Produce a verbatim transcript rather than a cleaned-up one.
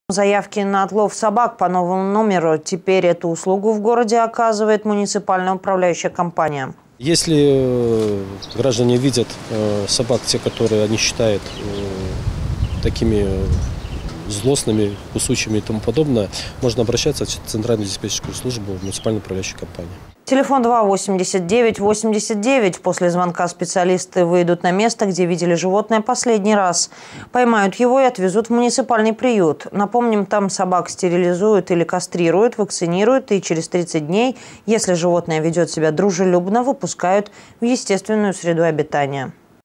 Заявки на отлов собак по новому номеру. Теперь эту услугу в городе оказывает муниципальная управляющая компания. Если граждане видят собак, те, которые они считают такими злостными, кусучими и тому подобное, можно обращаться в Центральную диспетчерскую службу муниципальной управляющей компании. Телефон два восемьдесят девять восемьдесят девять. После звонка специалисты выйдут на место, где видели животное последний раз. Поймают его и отвезут в муниципальный приют. Напомним, там собак стерилизуют или кастрируют, вакцинируют и через тридцать дней, если животное ведет себя дружелюбно, выпускают в естественную среду обитания.